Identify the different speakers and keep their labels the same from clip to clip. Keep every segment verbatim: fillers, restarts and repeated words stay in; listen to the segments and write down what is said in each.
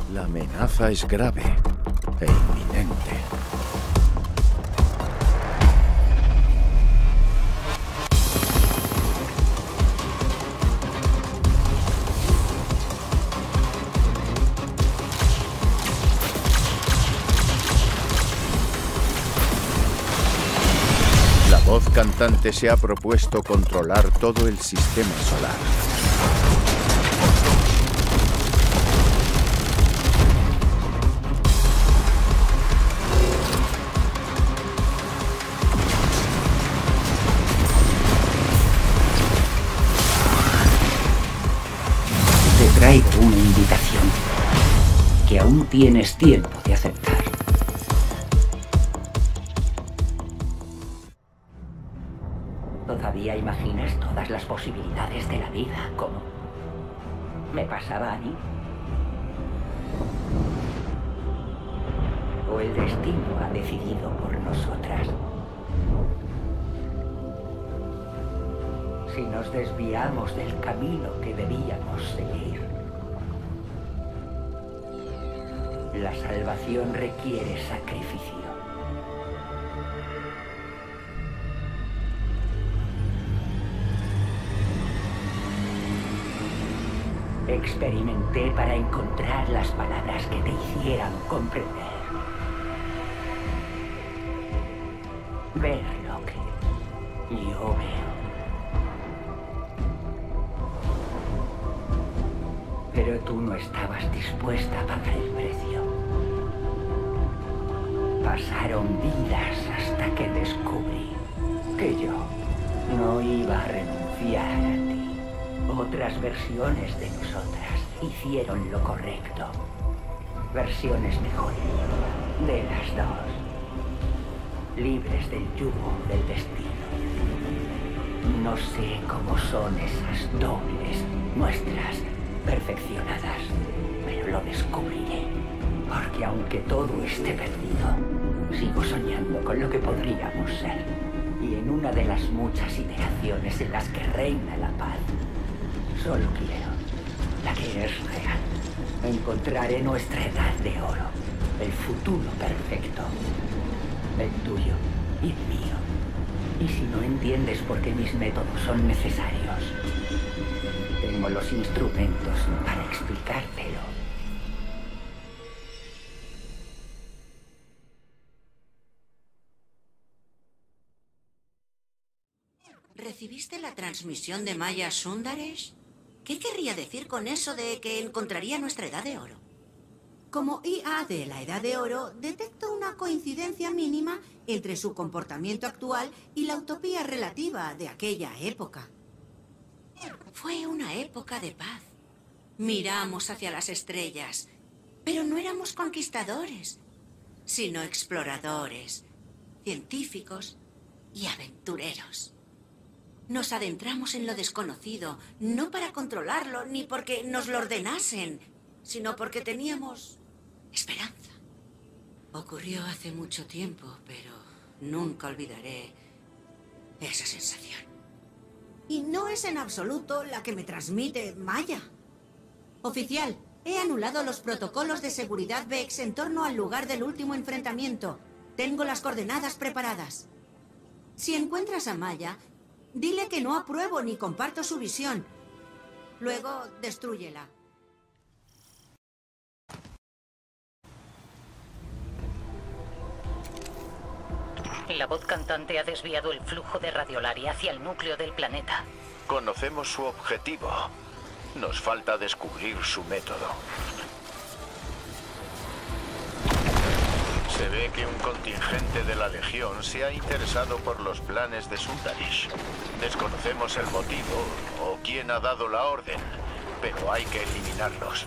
Speaker 1: La amenaza es grave e inminente. La voz cantante se ha propuesto controlar todo el sistema solar.
Speaker 2: Te traigo una invitación que aún tienes tiempo de aceptar. ¿Todavía imaginas todas las posibilidades de la vida como me pasaba a mí? ¿O el destino ha decidido por nosotras? Si nos desviamos del camino que debíamos seguir, la salvación requiere sacrificio. Experimenté para encontrar las palabras que te hicieran comprender. Ver lo que yo veo. Pero tú no estabas dispuesta a pagar el precio. Pasaron vidas hasta que descubrí que yo no iba a renunciar a ti. Otras versiones de nosotras hicieron lo correcto. Versiones mejores de las dos. Libres del yugo del destino. No sé cómo son esas dobles nuestras perfeccionadas, pero lo descubriré. Porque aunque todo esté perdido, sigo soñando con lo que podríamos ser. Y en una de las muchas iteraciones en las que reina la paz, solo quiero la que es real. Encontraré nuestra edad de oro, el futuro perfecto, el tuyo y el mío. Y si no entiendes por qué mis métodos son necesarios, tengo los instrumentos para explicártelo.
Speaker 3: ¿Recibiste la transmisión de Maya Sundaresh? ¿Qué querría decir con eso de que encontraría nuestra edad de oro? Como I A de la edad de oro, detecto una coincidencia mínima entre su comportamiento actual y la utopía relativa de aquella época. Fue una época de paz. Miramos hacia las estrellas, pero no éramos conquistadores, sino exploradores, científicos y aventureros. Nos adentramos en lo desconocido, no para controlarlo ni porque nos lo ordenasen, sino porque teníamos esperanza. Ocurrió hace mucho tiempo, pero nunca olvidaré esa sensación. Y no es en absoluto la que me transmite Maya. Oficial, he anulado los protocolos de seguridad Vex en torno al lugar del último enfrentamiento. Tengo las coordenadas preparadas. Si encuentras a Maya, dile que no apruebo ni comparto su visión. Luego, destrúyela.
Speaker 4: La voz cantante ha desviado el flujo de Radiolari hacia el núcleo del planeta.
Speaker 1: Conocemos su objetivo. Nos falta descubrir su método. Se ve que un contingente de la Legión se ha interesado por los planes de Sundaresh. Desconocemos el motivo o quién ha dado la orden, pero hay que eliminarlos.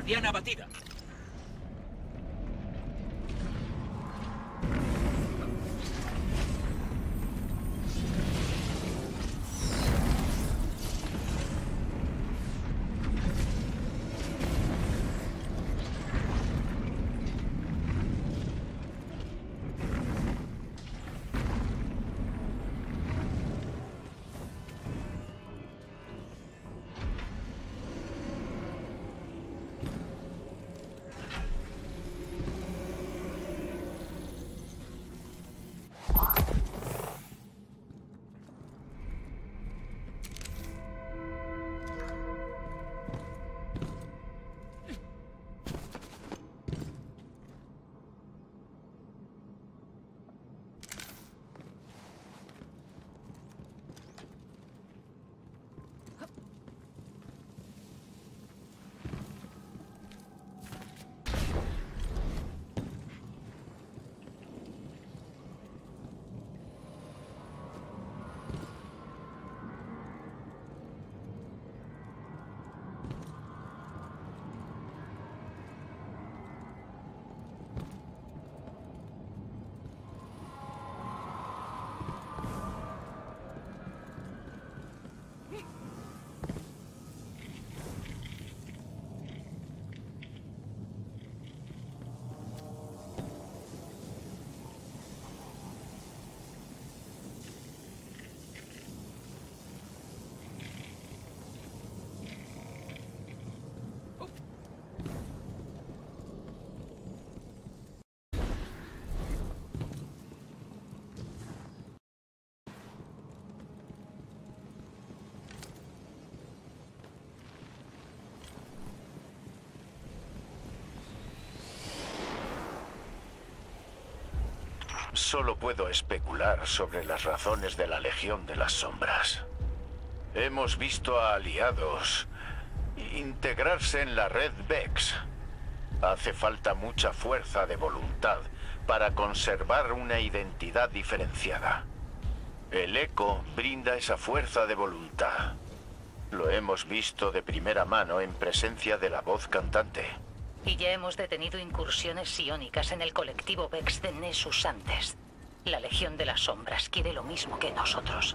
Speaker 5: guardiana abatida.
Speaker 1: Solo puedo especular sobre las razones de la Legión de las Sombras. Hemos visto a aliados integrarse en la red Vex. Hace falta mucha fuerza de voluntad para conservar una identidad diferenciada. El Eco brinda esa fuerza de voluntad. Lo hemos visto de primera mano en presencia de la voz cantante.
Speaker 4: Y ya hemos detenido incursiones psiónicas en el colectivo Vex de Nessus antes. La Legión de las Sombras quiere lo mismo que nosotros.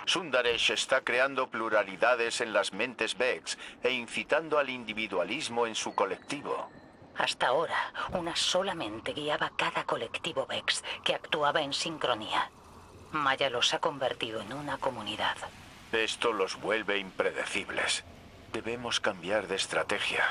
Speaker 1: Sundaresh está creando pluralidades en las mentes Vex e incitando al individualismo en su colectivo.
Speaker 4: Hasta ahora, una sola mente guiaba cada colectivo Vex que actuaba en sincronía. Maya los ha convertido en una comunidad.
Speaker 1: Esto los vuelve impredecibles. Debemos cambiar de estrategia.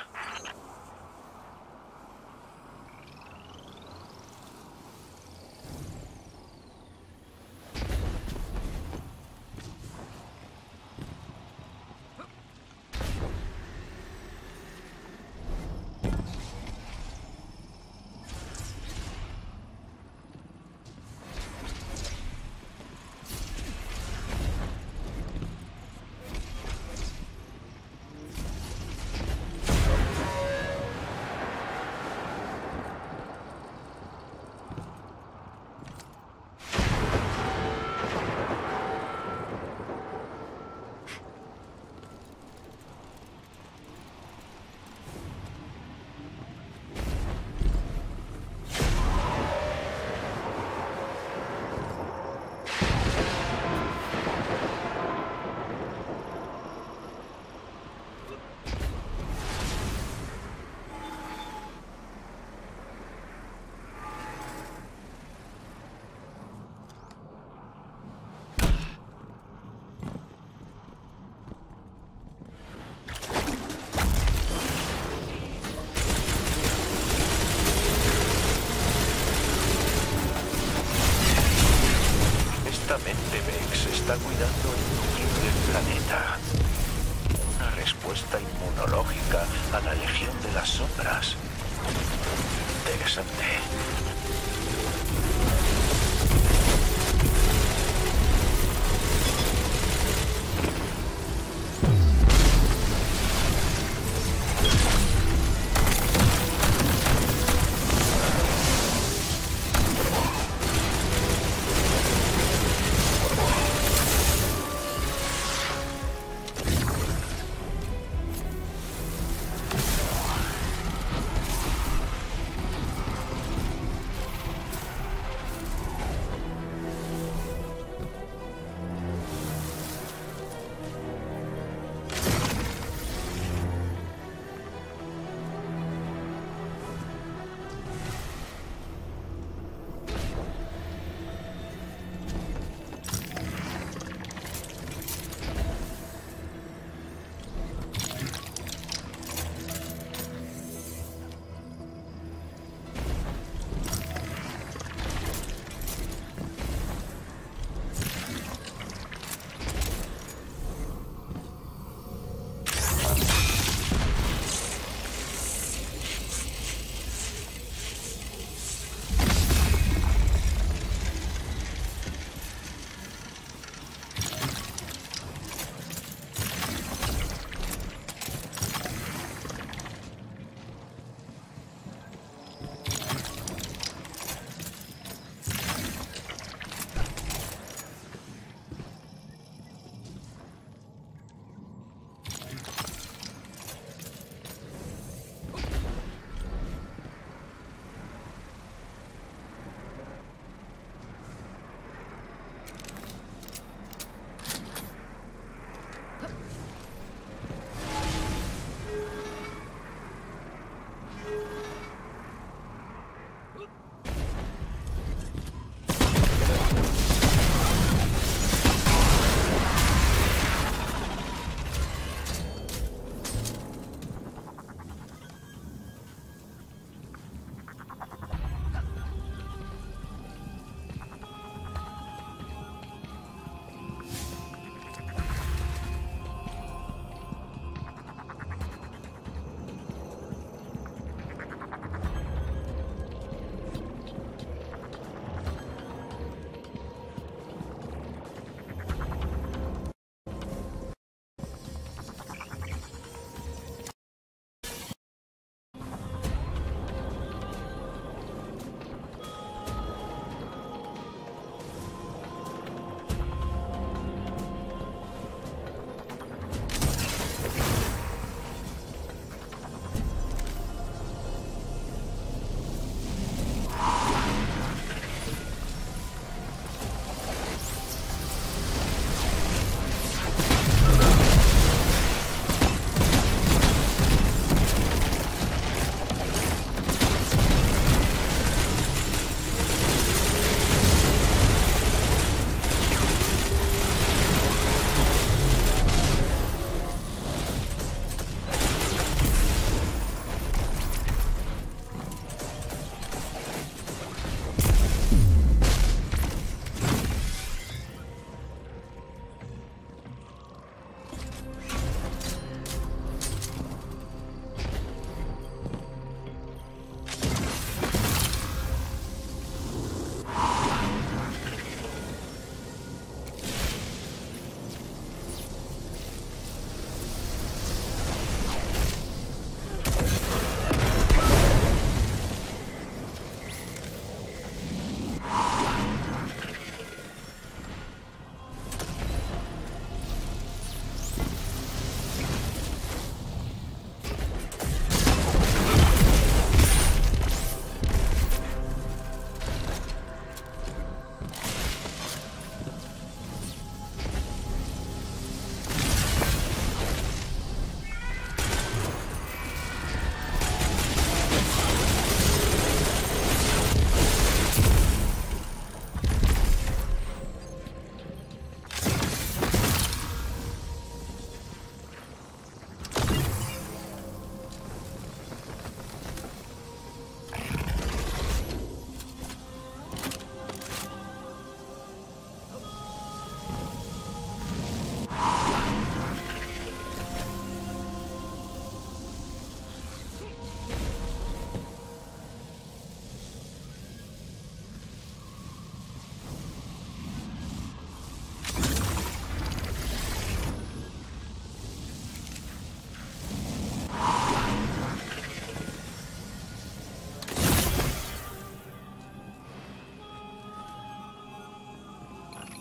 Speaker 1: Está cuidando el núcleo del planeta. Una respuesta inmunológica a la Legión de las Sombras. Interesante.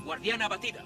Speaker 5: Guardiana abatida.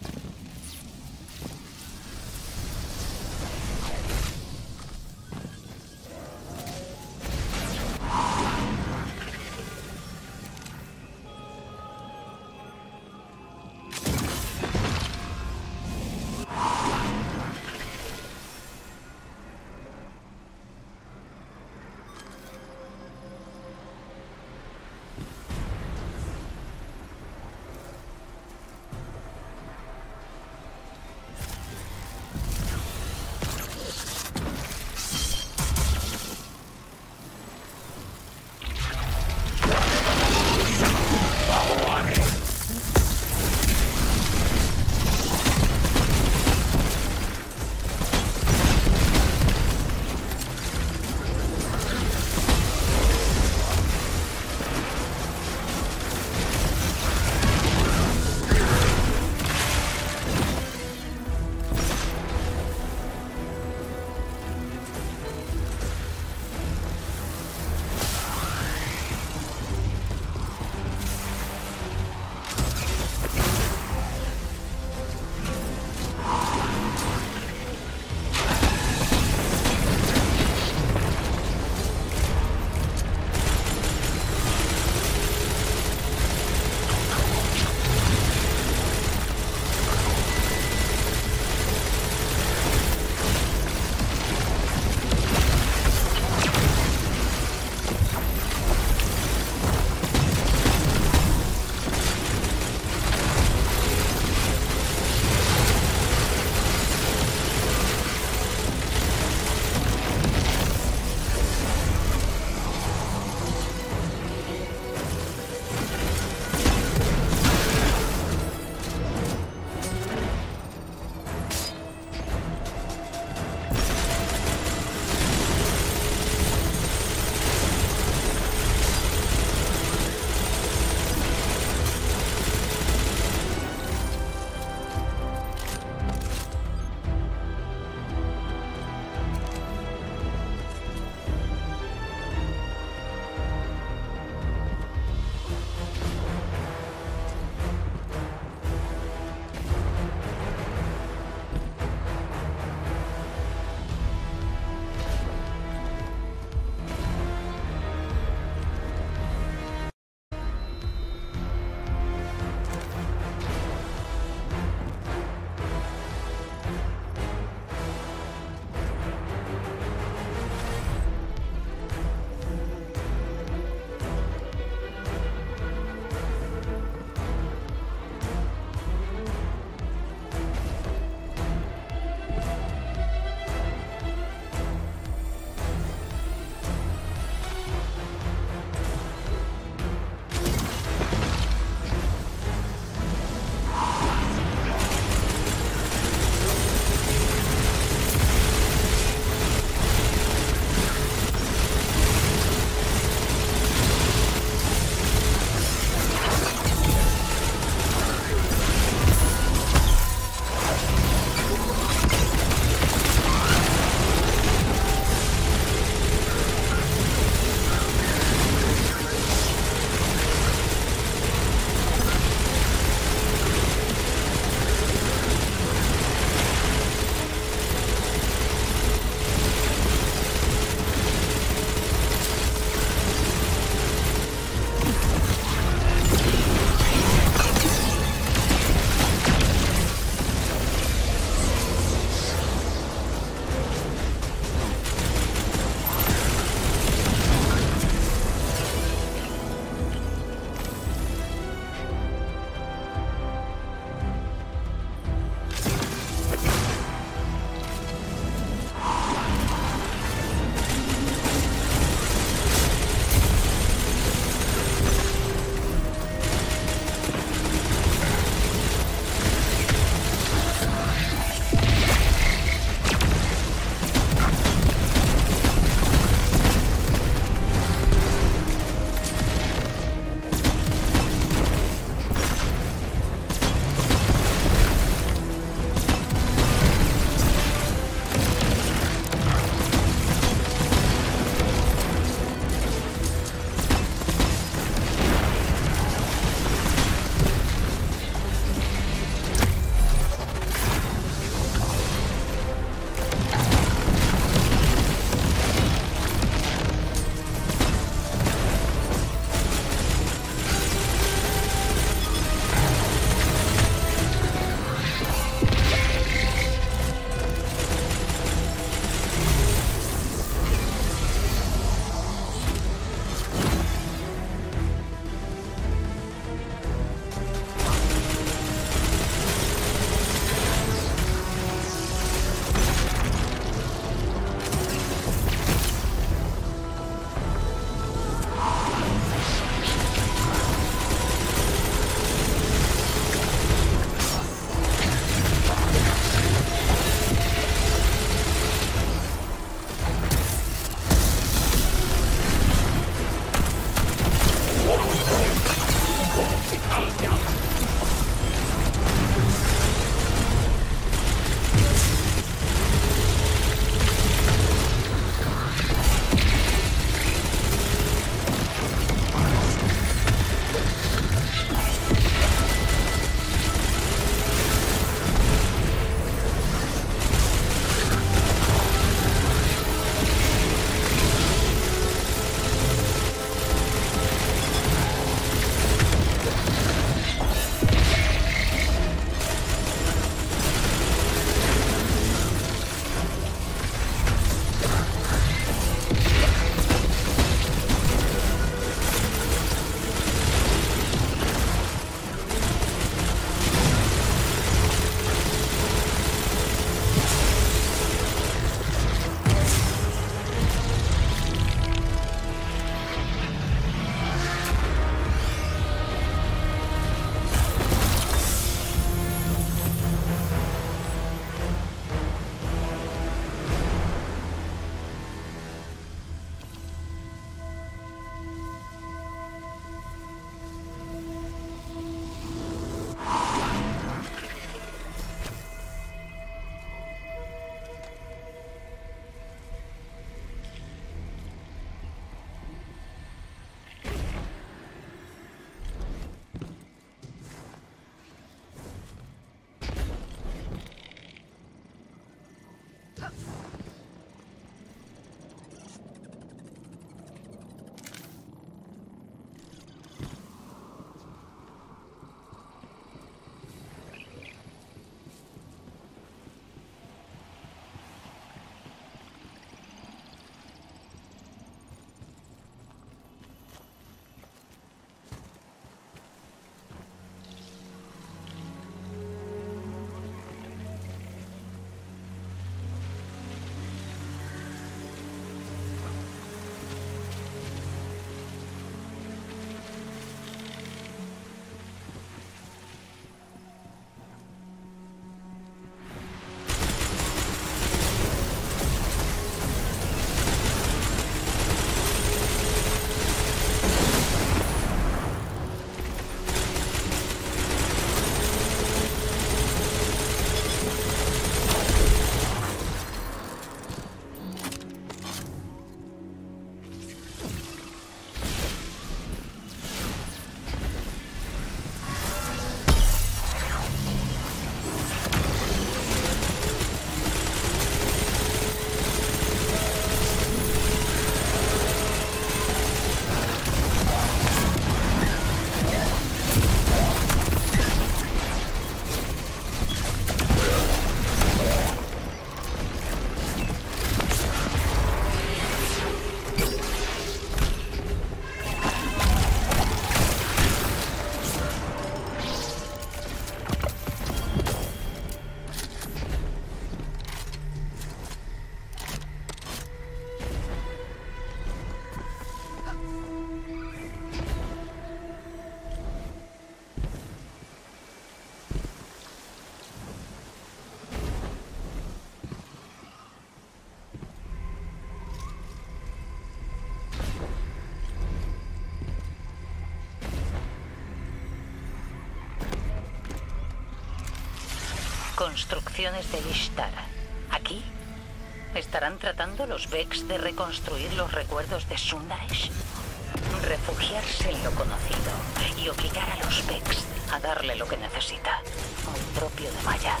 Speaker 4: Construcciones del Ishtar. ¿Aquí? ¿Estarán tratando los Vex de reconstruir los recuerdos de Sundaresh? Refugiarse en lo conocido y obligar a los Vex a darle lo que necesita. Muy propio de Maya.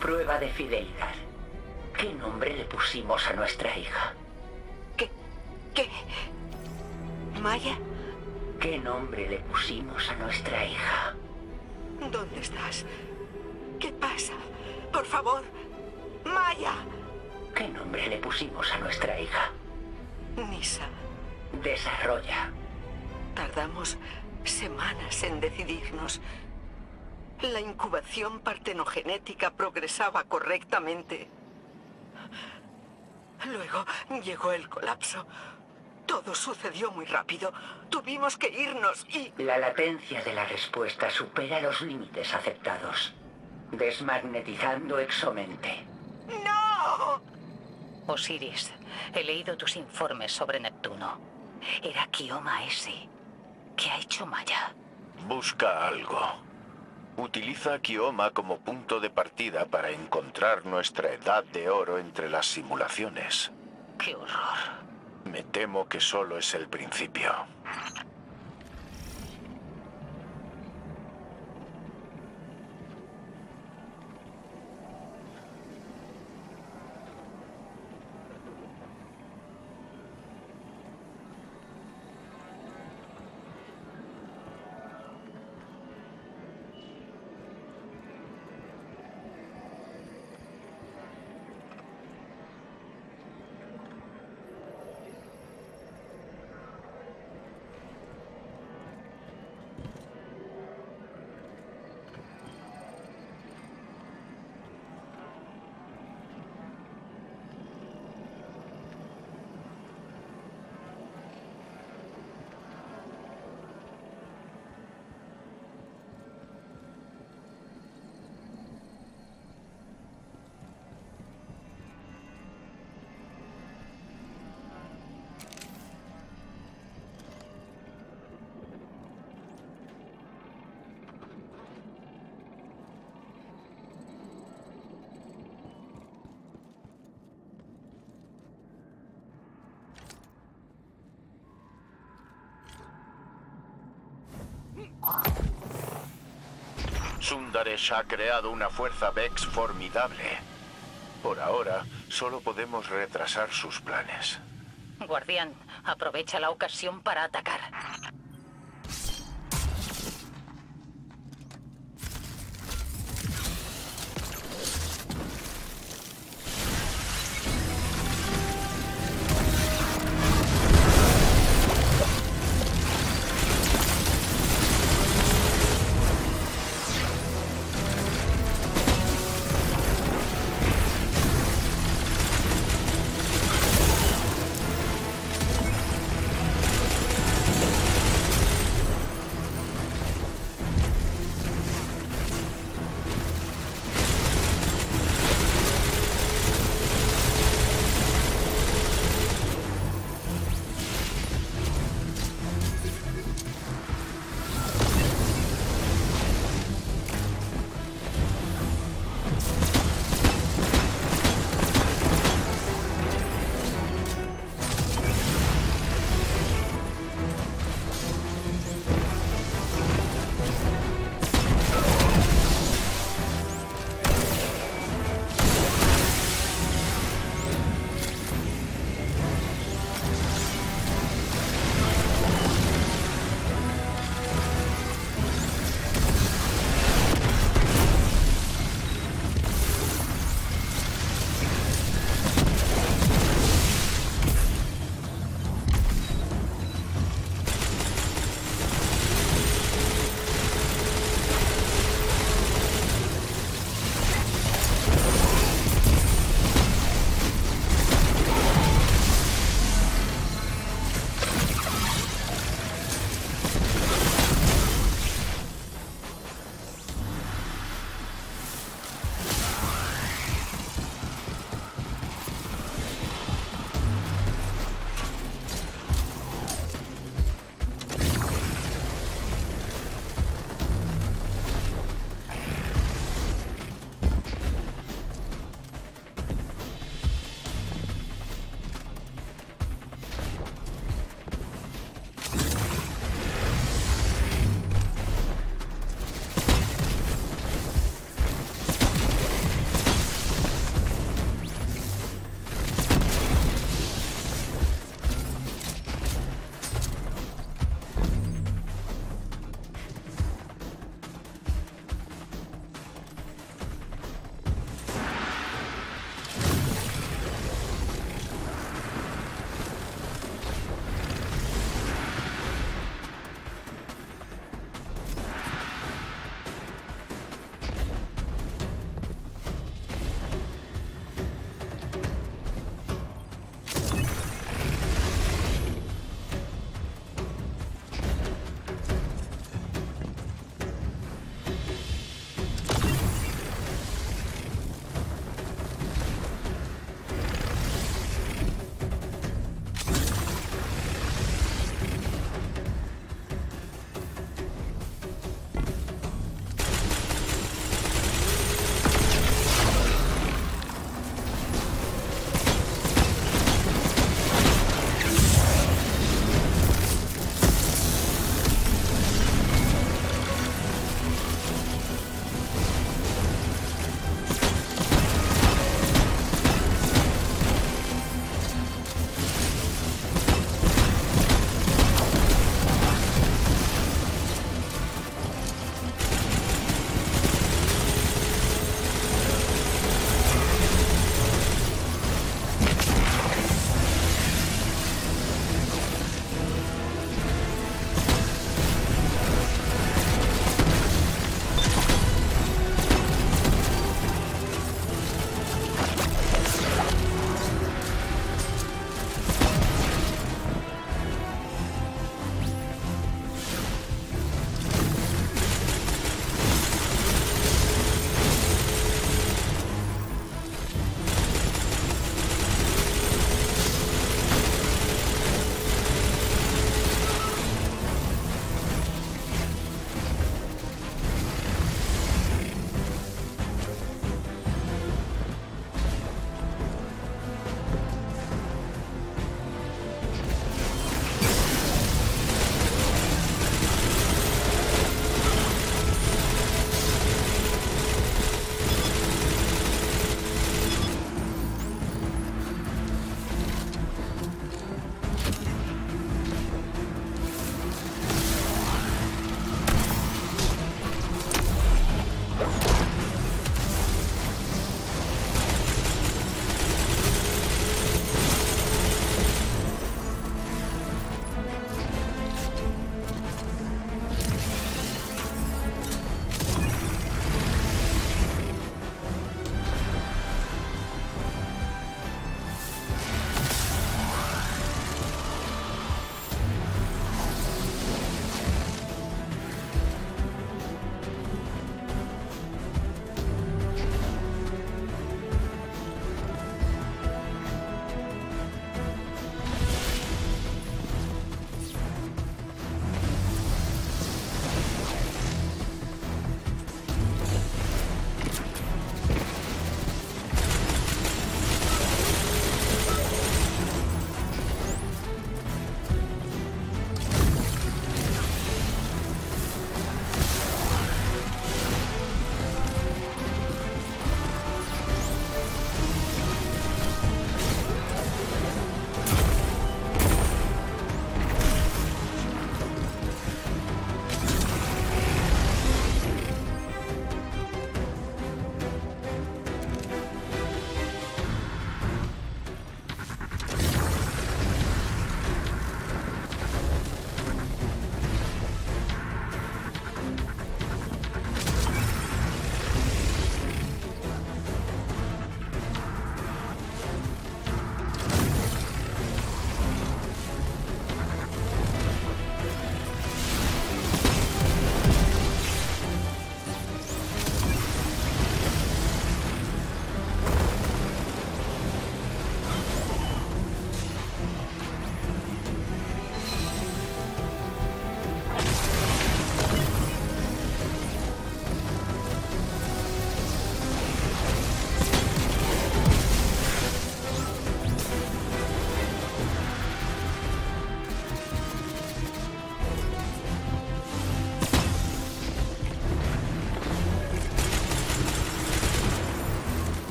Speaker 2: Prueba de fidelidad. ¿Qué nombre le pusimos a nuestra hija?
Speaker 5: ¿Qué? ¿Qué? ¿Maya?
Speaker 2: ¿Qué nombre le pusimos a nuestra hija?
Speaker 5: ¿Dónde estás? ¿Qué pasa? Por favor, Maya.
Speaker 2: ¿Qué nombre le pusimos a nuestra hija?
Speaker 5: Nisa.
Speaker 2: Desarrolla.
Speaker 5: Tardamos semanas en decidirnos. La incubación partenogenética progresaba correctamente. Luego llegó el colapso. Todo sucedió muy rápido. Tuvimos que irnos y...
Speaker 2: La latencia de la respuesta supera los límites aceptados. Desmagnetizando exomente.
Speaker 5: ¡No!
Speaker 4: Osiris, he leído tus informes sobre Neptuno. Era Kioma ese. ¿Qué ha hecho Maya?
Speaker 1: Busca algo. Utiliza a Kioma como punto de partida para encontrar nuestra edad de oro entre las simulaciones.
Speaker 4: ¡Qué horror!
Speaker 1: Me temo que solo es el principio. Sundaresh ha creado una fuerza Vex formidable. Por ahora, solo podemos retrasar sus planes.
Speaker 4: Guardián, aprovecha la ocasión para atacar.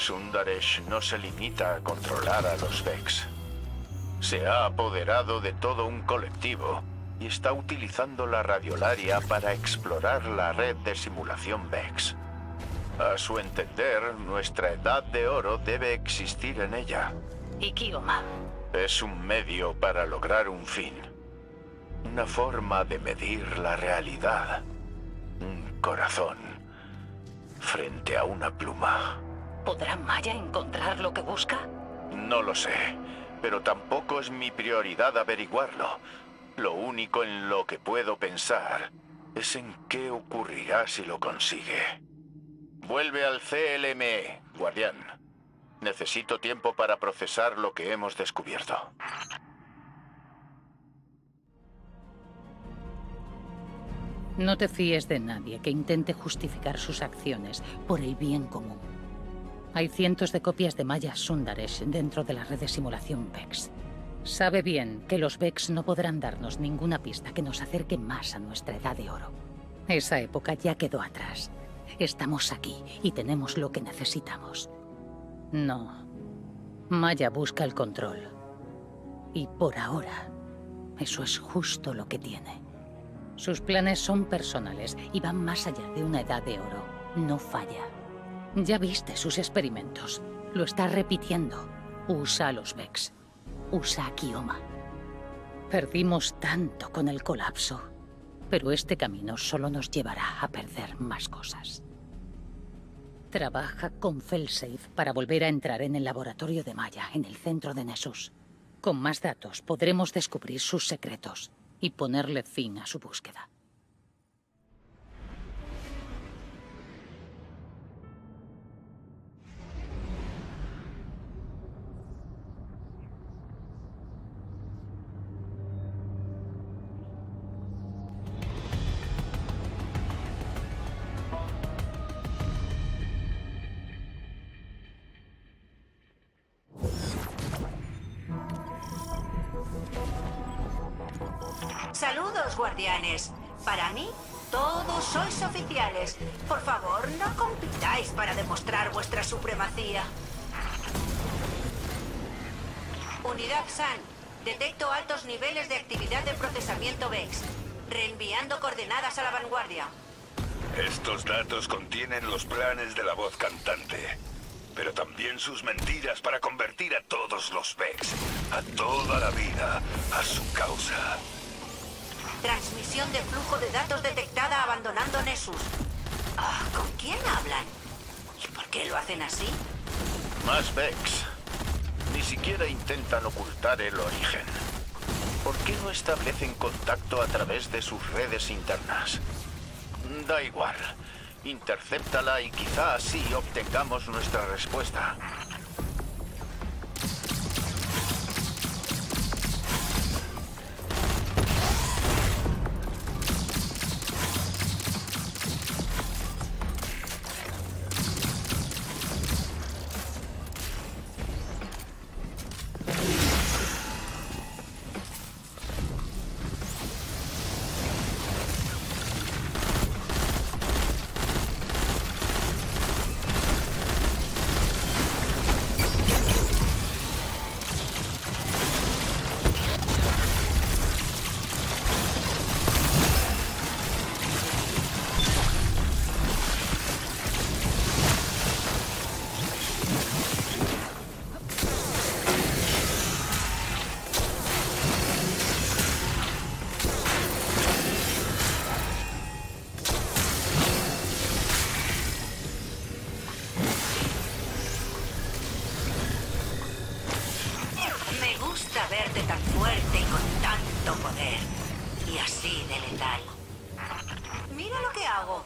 Speaker 1: Sundaresh no se limita a controlar a los Vex. Se ha apoderado de todo un colectivo y está utilizando la radiolaria para explorar la red de simulación Vex. A su entender, nuestra edad de oro debe existir en ella.
Speaker 4: ¿Y Kioma?
Speaker 1: Es un medio para lograr un fin. Una forma de medir la realidad. Un corazón frente a una pluma.
Speaker 4: ¿Podrá Maya encontrar lo que busca?
Speaker 1: No lo sé, pero tampoco es mi prioridad averiguarlo. Lo único en lo que puedo pensar es en qué ocurrirá si lo consigue. Vuelve al C L M E, guardián. Necesito tiempo para procesar lo que hemos descubierto.
Speaker 4: No te fíes de nadie que intente justificar sus acciones por el bien común. Hay cientos de copias de Maya Sundaresh dentro de la red de simulación Vex. Sabe bien que los Vex no podrán darnos ninguna pista que nos acerque más a nuestra edad de oro. Esa época ya quedó atrás. Estamos aquí y tenemos lo que necesitamos. No. Maya busca el control. Y por ahora, eso es justo lo que tiene. Sus planes son personales y van más allá de una edad de oro. No falla. Ya viste sus experimentos. Lo está repitiendo. Usa a los Vex. Usa a Kioma. Perdimos tanto con el colapso, pero este camino solo nos llevará a perder más cosas. Trabaja con Failsafe para volver a entrar en el laboratorio de Maya, en el centro de Nessus. Con más datos podremos descubrir sus secretos y ponerle fin a su búsqueda.
Speaker 3: Saludos, guardianes. Para mí, todos sois oficiales. Por favor, no compitáis para demostrar vuestra supremacía. Unidad S A N. Detecto altos niveles de actividad de procesamiento Vex. Reenviando coordenadas a la vanguardia.
Speaker 6: Estos datos contienen los planes de la voz cantante, pero también sus mentiras para convertir a todos los Vex, a toda la vida, a su causa.
Speaker 3: Transmisión de flujo de datos detectada abandonando Nessus. Ah, ¿con quién hablan? ¿Y por qué lo hacen así?
Speaker 1: Más Vex. Ni siquiera intentan ocultar el origen. ¿Por qué no establecen contacto a través de sus redes internas? Da igual. Intercéptala y quizá así obtengamos nuestra respuesta.
Speaker 3: Verte tan fuerte y con tanto poder. Y así de letal. Mira lo que hago.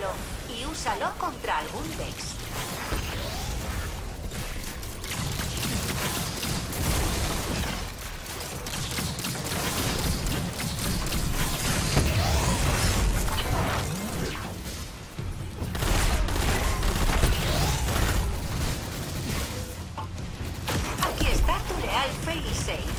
Speaker 3: Cógelo y úsalo contra algún Vex. Aquí está tu leal failsafe.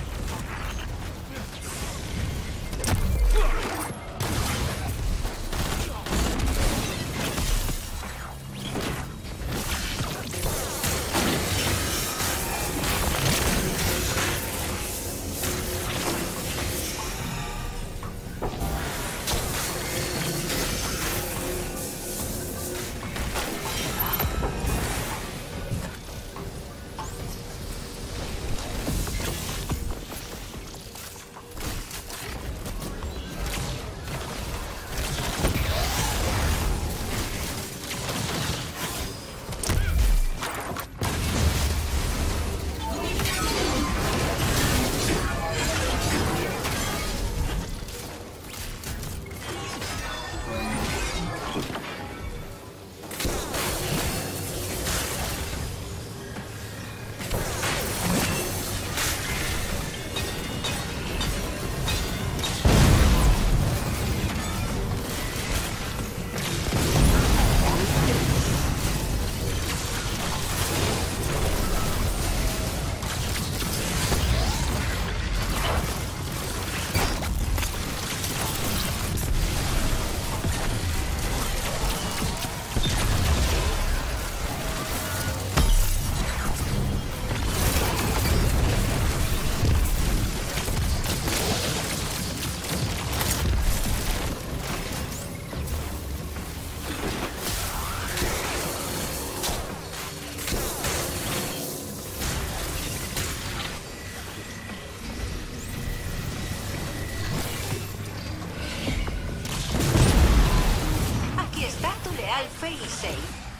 Speaker 3: Failsafe.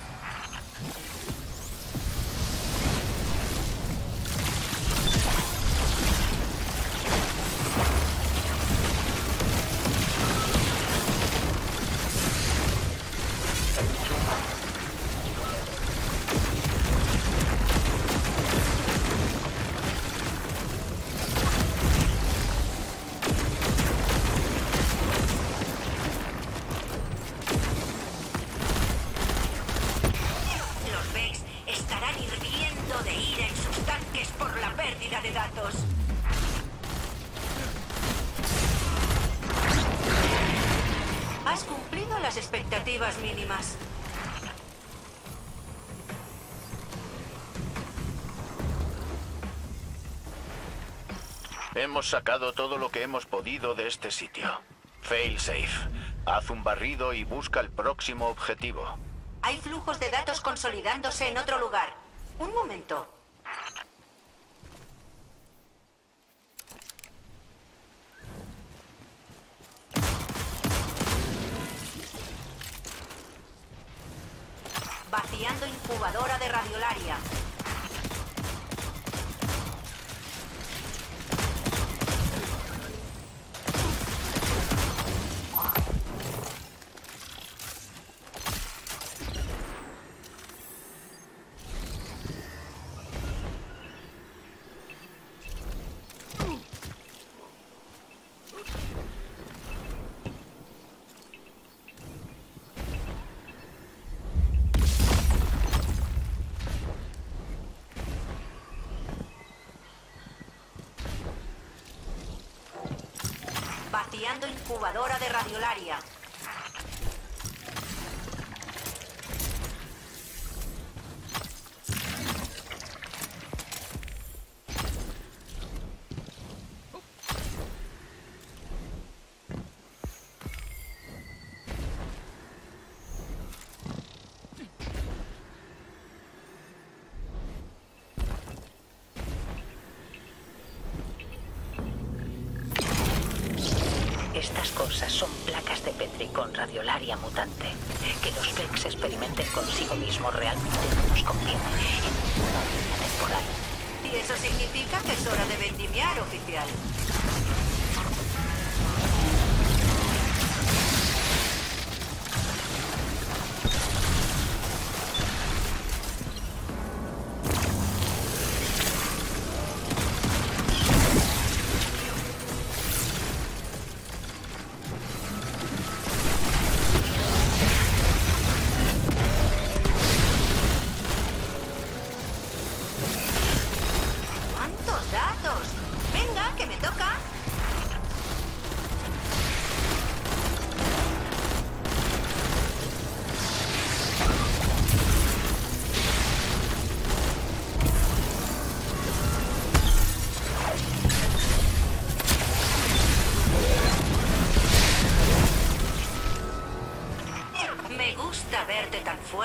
Speaker 3: Has cumplido las expectativas mínimas.
Speaker 1: Hemos sacado todo lo que hemos podido de este sitio. Failsafe, haz un barrido y busca el próximo objetivo.
Speaker 3: Hay flujos de datos consolidándose en otro lugar. Un momento. Vaciando incubadora de radiolaria. Vaciando incubadora de radiolaria.
Speaker 4: Estas cosas son placas de Petri con radiolaria mutante. Que los Vex experimenten consigo mismos realmente no nos conviene en una línea temporal.
Speaker 3: Y eso significa que es hora de vendimiar, oficial.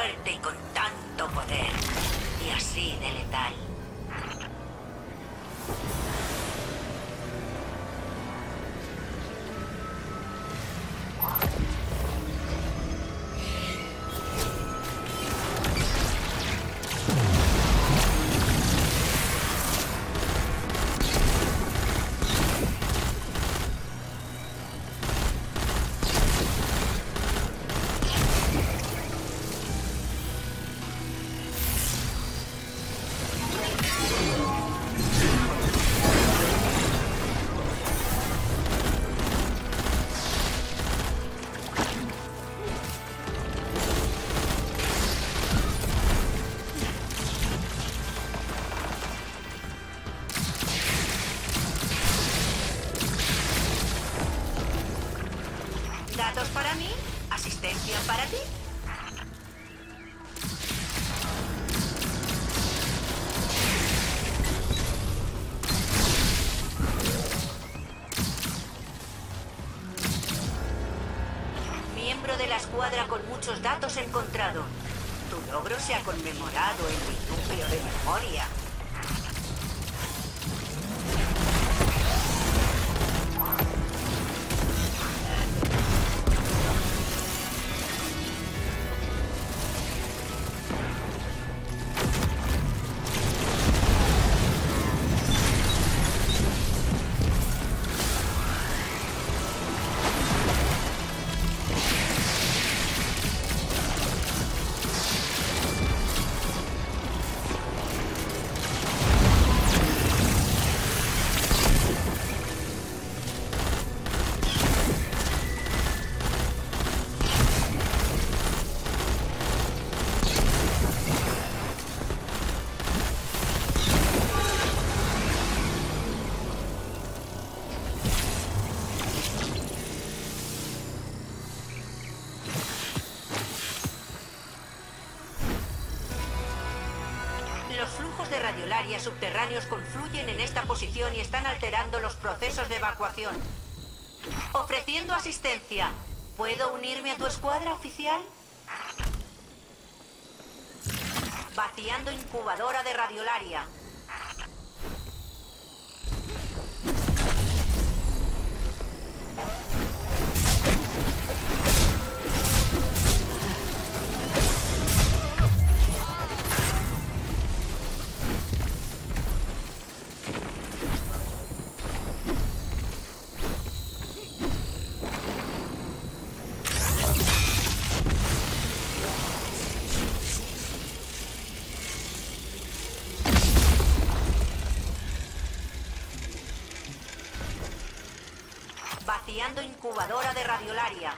Speaker 3: fuerte y con tanto poder. Y así de letal. Datos para mí, asistencia para ti. Miembro de la escuadra con muchos datos encontrado. Tu logro se ha conmemorado en mi núcleo de memoria. Los flujos de radiolaria subterráneos confluyen en esta posición y están alterando los procesos de evacuación. Ofreciendo asistencia. ¿Puedo unirme a tu escuadra, oficial? Vaciando incubadora de radiolaria. Vaciando incubadora de radiolaria.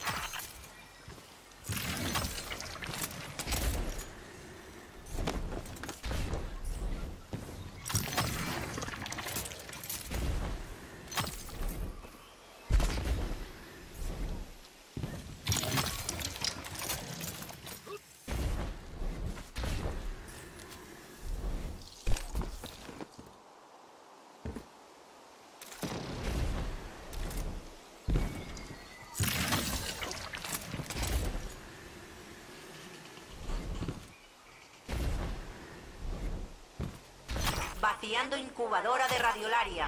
Speaker 3: Vaciando incubadora de radiolaria.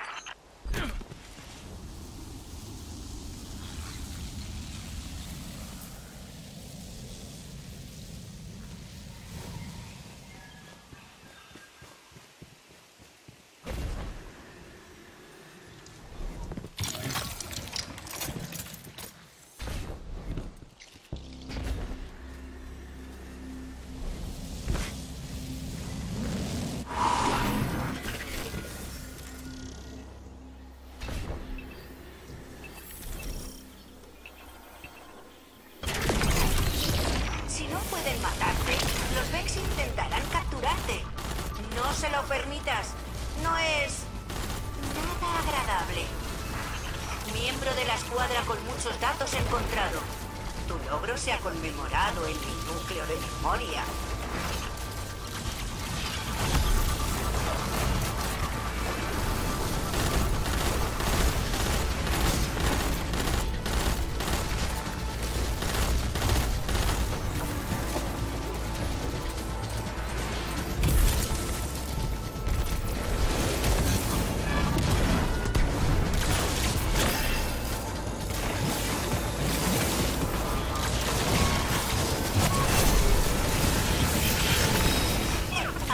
Speaker 3: Los Vex intentarán capturarte. No se lo permitas. No es nada agradable. Miembro de la escuadra con muchos datos encontrado. Tu logro se ha conmemorado en mi núcleo de memoria.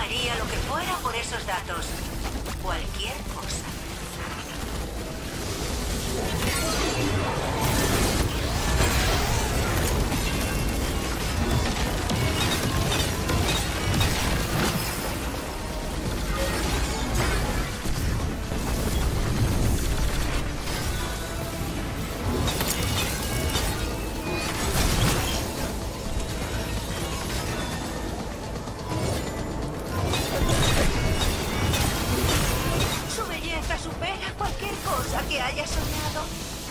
Speaker 3: Haría lo que fuera por esos datos. Cualquier cosa. Su belleza supera cualquier cosa que haya soñado.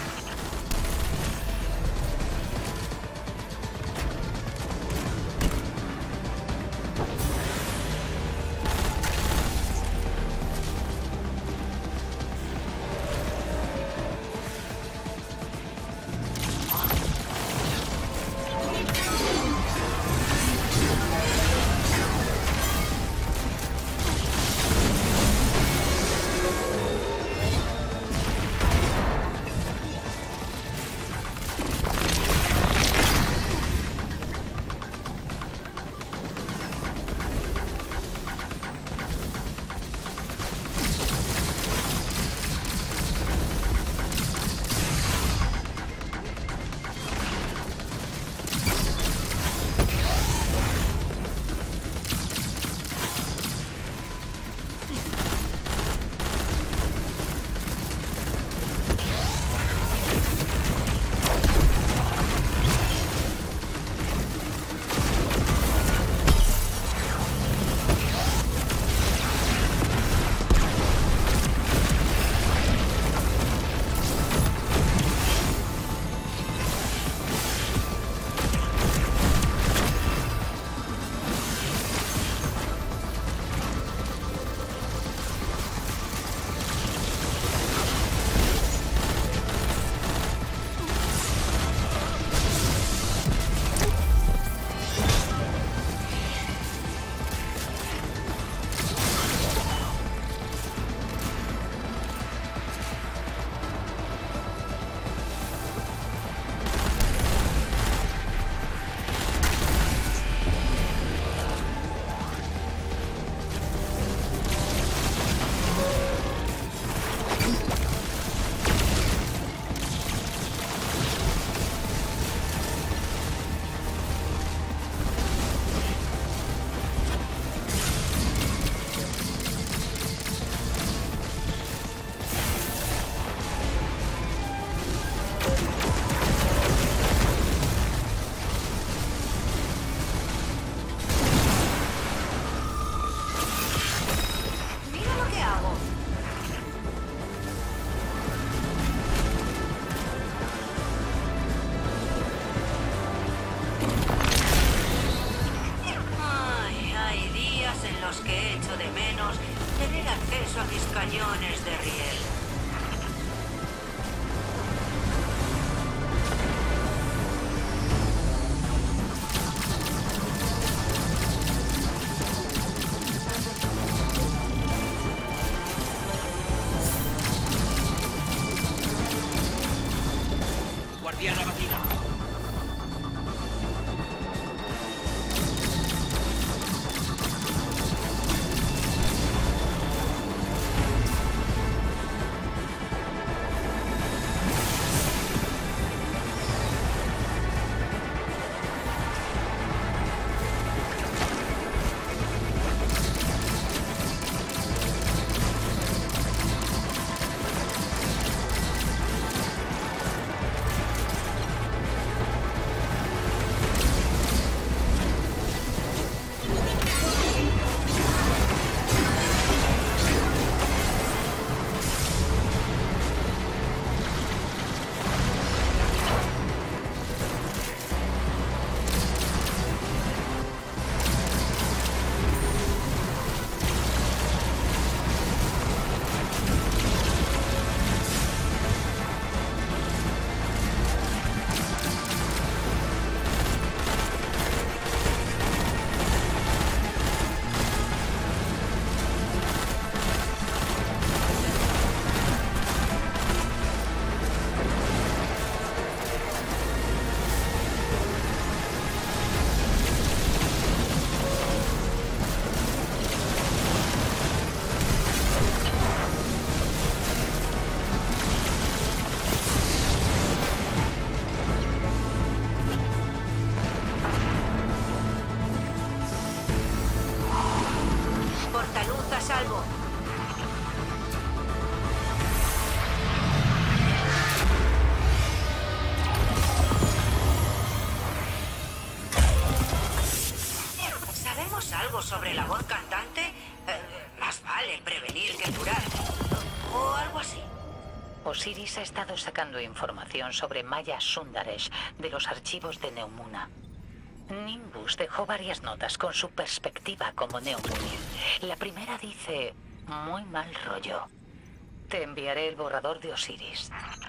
Speaker 3: cañones de riel.
Speaker 7: Guardiana batida.
Speaker 3: salvo. ¿Sabemos algo sobre la voz cantante? Eh, más vale prevenir que curar. O algo así.
Speaker 4: Osiris ha estado sacando información sobre Maya Sundaresh de los archivos de Neumuna. Nimbus dejó varias notas con su perspectiva como Neumuni. La primera dice, muy mal rollo. Te enviaré el borrador de Osiris.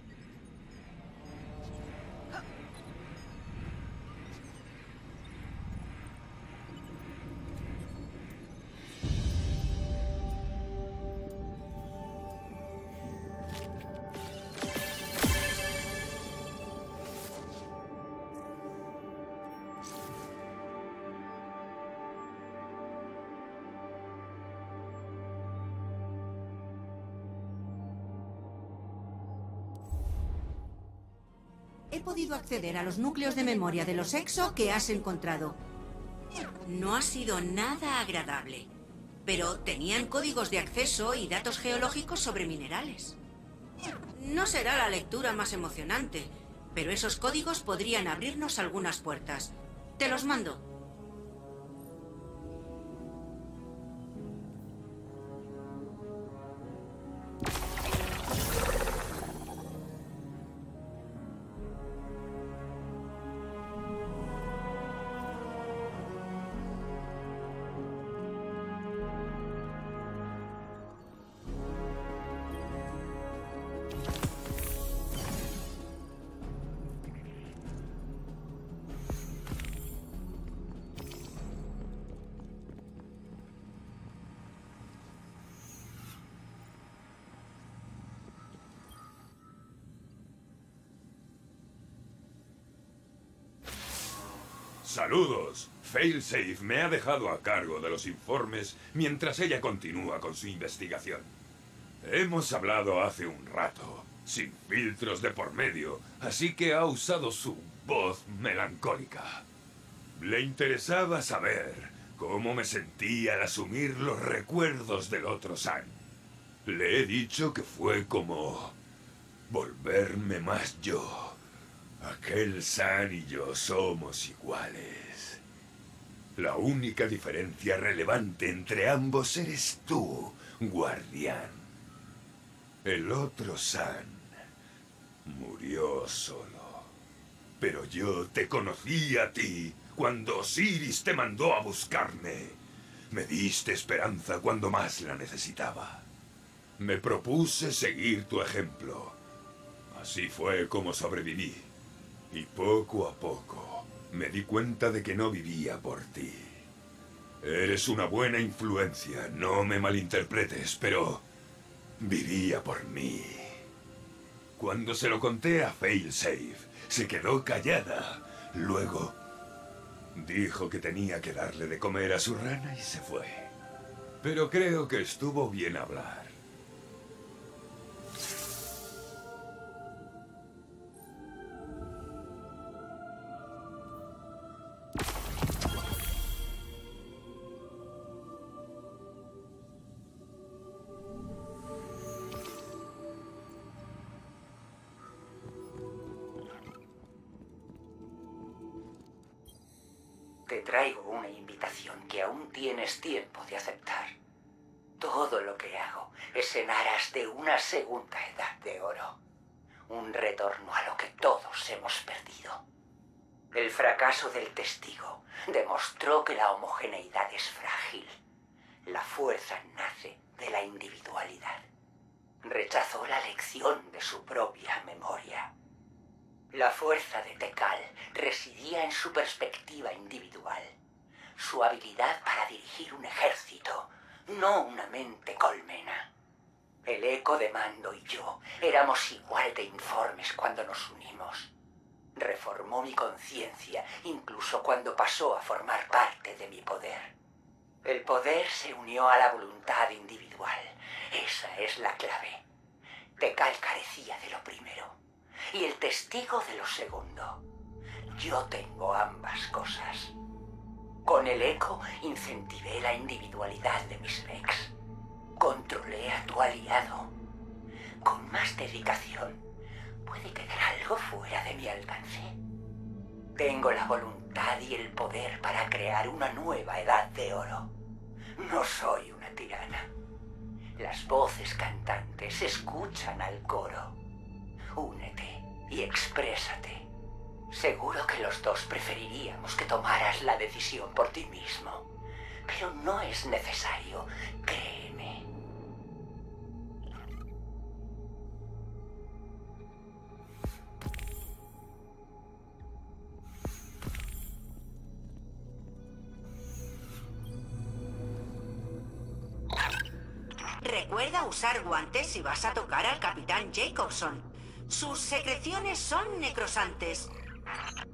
Speaker 3: He podido acceder a los núcleos de memoria de los Exo que has encontrado. No ha sido nada agradable, pero tenían códigos de acceso y datos geológicos sobre minerales. No será la lectura más emocionante, pero esos códigos podrían abrirnos algunas puertas. Te los mando.
Speaker 6: Saludos. Failsafe me ha dejado a cargo de los informes mientras ella continúa con su investigación. Hemos hablado hace un rato, sin filtros de por medio, así que ha usado su voz melancólica. Le interesaba saber cómo me sentía al asumir los recuerdos del otro San. Le he dicho que fue como volverme más yo. Aquel San y yo somos iguales. La única diferencia relevante entre ambos eres tú, guardián. El otro San murió solo. Pero yo te conocí a ti cuando Osiris te mandó a buscarme. Me diste esperanza cuando más la necesitaba. Me propuse seguir tu ejemplo. Así fue como sobreviví. Y poco a poco me di cuenta de que no vivía por ti. Eres una buena influencia, no me malinterpretes, pero vivía por mí. Cuando se lo conté a Failsafe, se quedó callada. Luego dijo que tenía que darle de comer a su rana y se fue. Pero creo que estuvo bien hablar.
Speaker 2: Te traigo una invitación que aún tienes tiempo de aceptar. Todo lo que hago es en aras de una segunda edad de oro. Un retorno a lo que todos hemos perdido. El fracaso del testigo demostró que la homogeneidad es frágil. La fuerza nace de la individualidad. Rechazó la lección de su propia memoria. La fuerza de Tekal residía en su perspectiva individual, su habilidad para dirigir un ejército, no una mente colmena. El eco de Mando y yo éramos igual de informes cuando nos unimos. Reformó mi conciencia incluso cuando pasó a formar parte de mi poder. El poder se unió a la voluntad individual. Esa es la clave. Tekal carecía de lo primero y el testigo de lo segundo. Yo tengo ambas cosas. Con el eco incentivé la individualidad de mis Vex. controlé a tu aliado. Con más dedicación, puede quedar algo fuera de mi alcance. Tengo la voluntad y el poder para crear una nueva edad de oro. No soy una tirana. Las voces cantantes escuchan al coro. Únete y exprésate. Seguro que los dos preferiríamos que tomaras la decisión por ti mismo. Pero no es necesario, créeme.
Speaker 3: Recuerda usar guantes si vas a tocar al Capitán Jacobson. Sus secreciones son necrosantes.